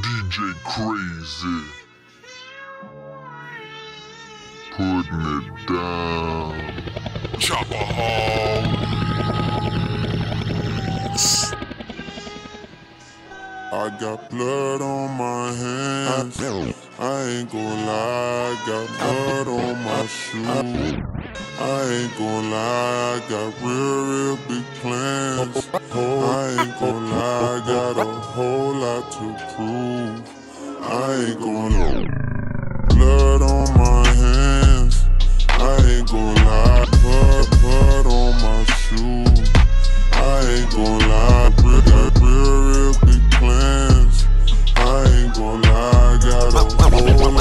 DJ Crazy, putting it down. Chopper Hall. I got blood on my hands. I ain't gon' lie, I got blood on my shoes. I ain't gon' lie, I got real big plans. I ain't gon' lie, I got a whole lot to prove. I ain't gon' lie, blood on my hands. I ain't gon' lie, blood on my shoes. I ain't gon' lie, got real big plans. I ain't gon' lie, I got a whole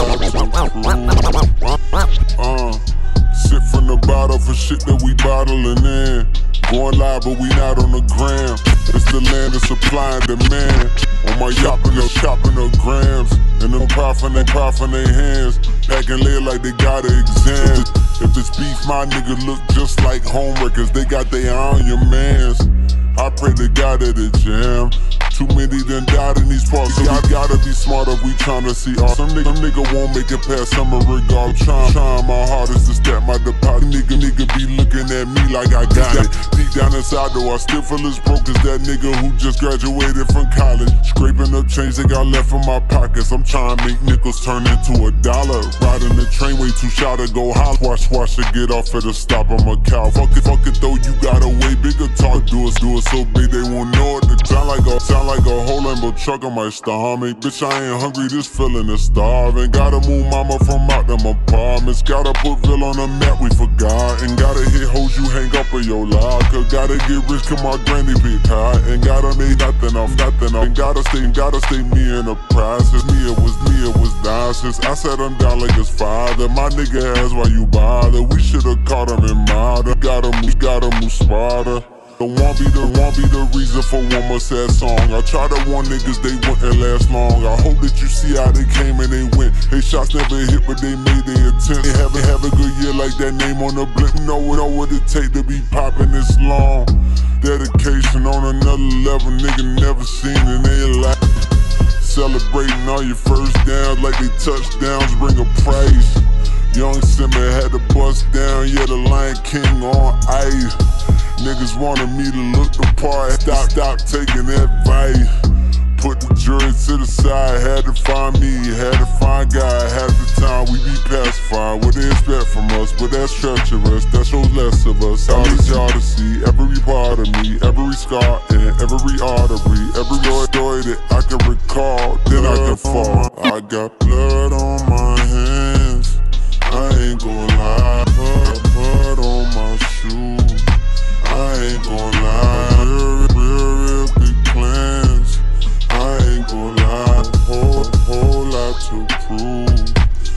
lot to prove. Sip from the bottle for shit that we bottling in. Going live, but we not on the gram. It's the land of supply and demand. On my chopping up grams. And them proffing their hands. Acting late like they got an exam. If it's beef, my nigga look just like homewreckers. They got their eye on your mans. I pray to God that it jam. Too many done died in these parts, so we gotta be smart if we tryna see art. Some nigga won't make it past summer regard. Trying my hardest to stack my deposit. Nigga be looking at me like I got it. Deep down inside though, I still feel as broke as that nigga who just graduated from college. Scraping up change they got left in my pockets. I'm trying to make nickels turn into $1. Riding the train way too shy to go holler. Watch to get off at a stop, I'm a cow. Fuck it though, you got a way bigger talk. Do it so big they won't know it. Sound like a whole Lambo truck, I might starve me. Bitch, I ain't hungry, this feeling is starving. Gotta move mama from out them apartments. Gotta put Ville on the map, we forgot. And gotta hit hoes you hang up in your locker. Gotta get rich, cause my granny be high. And gotta make nothing off. And gotta stay me in the process. Me, it was nonsense. I said I'm down like his father. My nigga asked why you bother. We should've caught him in modern. Gotta move smarter. Don't want be the reason for one more sad song. I try to warn niggas they wouldn't last long. I hope that you see how they came and they went. They shots never hit, but they made their attempt. They have a good year like that name on the blimp. Know what it take to be popping this long. Dedication on another level, nigga never seen in their life. Celebrating all your first downs like they touchdowns bring a price. Young Simba had to bust down, yeah, the Lion King on ice. Niggas wanted me to look the part, stop taking advice. Put the jury to the side, had to find me, had to find God. Half the time we be pacified, what they expect from us, but that's treacherous, that shows less of us. I need y'all to see every part of me, every scar and every artery, every story that I can recall, then I can fall. I got blood on my hands, I ain't gon' lie, blood on my shoes. I ain't gon' lie, real big plans. I ain't gon' lie, whole lot to prove.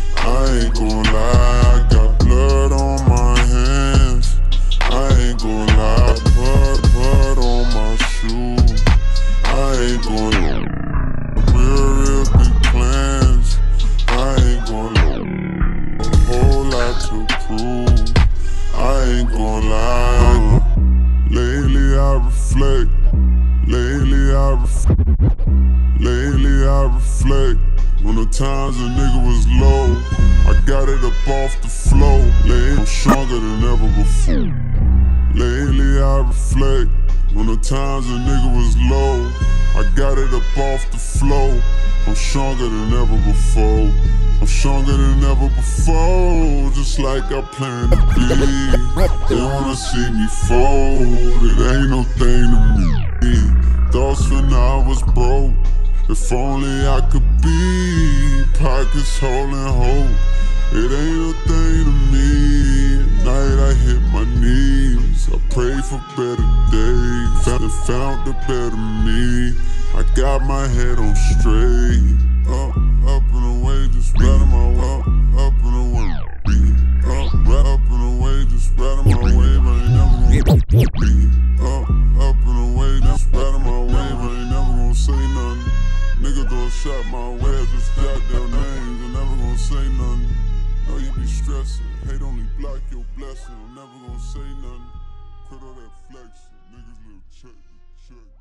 I ain't gon' lie, I got blood on my hands. I ain't gon' lie, blood on my shoes. I ain't gon' lie, real big plans. I ain't gon' lie, whole lot to prove. I ain't gon' lie. Lately I reflect on the times a nigga was low. I got it up off the flow. Lately I'm stronger than ever before. Lately I reflect on the times a nigga was low. I got it up off the flow. I'm stronger than ever before. I'm stronger than ever before. Just like I planned to be. They wanna see me fold. It ain't no thing to me. Thoughts when I was broke. If only I could be. Pockets holding hope. It ain't a thing to me. At night I hit my knees. I pray for better days. Found the better me. I got my head on straight. Up and away, just riding my way. Up and away. Up and away, just riding my way, but ain't never gonna be. Up and away, just riding my way, but ain't never gonna say nothing. Nigga throw a shot my way, just jot down names, I'm never gonna say nothing. Know you be stressing, hate only block your blessing, I'm never gonna say nothing. Quit all that flexing, niggas little check.